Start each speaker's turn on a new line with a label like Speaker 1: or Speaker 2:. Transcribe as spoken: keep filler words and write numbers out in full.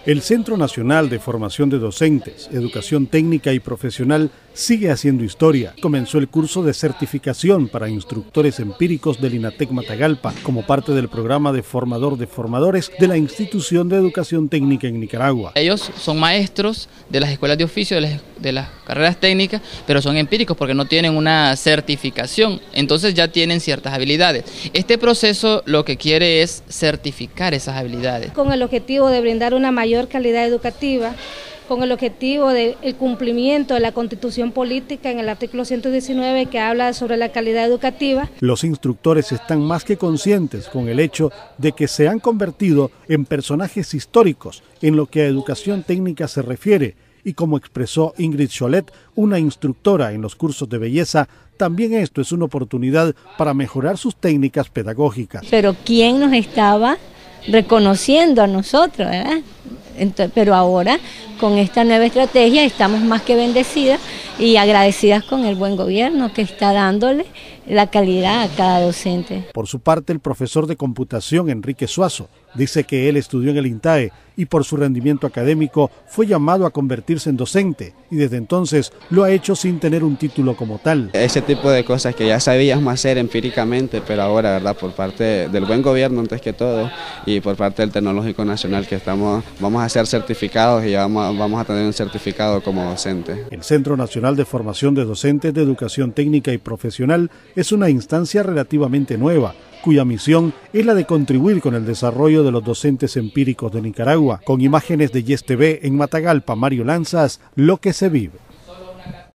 Speaker 1: El Centro Nacional de Formación de Docentes, Educación Técnica y Profesional sigue haciendo historia. Comenzó el curso de certificación para instructores empíricos del INATEC Matagalpa como parte del programa de formador de formadores de la Institución de Educación Técnica en Nicaragua.
Speaker 2: Ellos son maestros de las escuelas de oficio, de las, de las carreras técnicas, pero son empíricos porque no tienen una certificación, entonces ya tienen ciertas habilidades. Este proceso lo que quiere es certificar esas habilidades.
Speaker 3: Con el objetivo de brindar una mayor calidad educativa, con el objetivo del cumplimiento de la Constitución Política en el artículo ciento diecinueve que habla sobre la calidad educativa.
Speaker 1: Los instructores están más que conscientes con el hecho de que se han convertido en personajes históricos en lo que a educación técnica se refiere y como expresó Ingrid Cholet, una instructora en los cursos de belleza, también esto es una oportunidad para mejorar sus técnicas pedagógicas.
Speaker 4: Pero ¿quién nos estaba reconociendo a nosotros, verdad? Entonces, pero ahora con esta nueva estrategia estamos más que bendecidas y agradecidas con el buen gobierno que está dándole la calidad a cada docente.
Speaker 1: Por su parte, el profesor de computación Enrique Suazo dice que él estudió en el INTAE y por su rendimiento académico fue llamado a convertirse en docente y desde entonces lo ha hecho sin tener un título como tal.
Speaker 5: Ese tipo de cosas que ya sabíamos hacer empíricamente, pero ahora, verdad, por parte del buen gobierno antes que todo y por parte del Tecnológico Nacional que estamos, vamos a ser certificados y vamos, vamos a tener un certificado como docente.
Speaker 1: El Centro Nacional de Formación de Docentes de Educación Técnica y Profesional es una instancia relativamente nueva, cuya misión es la de contribuir con el desarrollo de los docentes empíricos de Nicaragua. Con imágenes de Yes T V en Matagalpa, Mario Lanzas, Lo que se vive.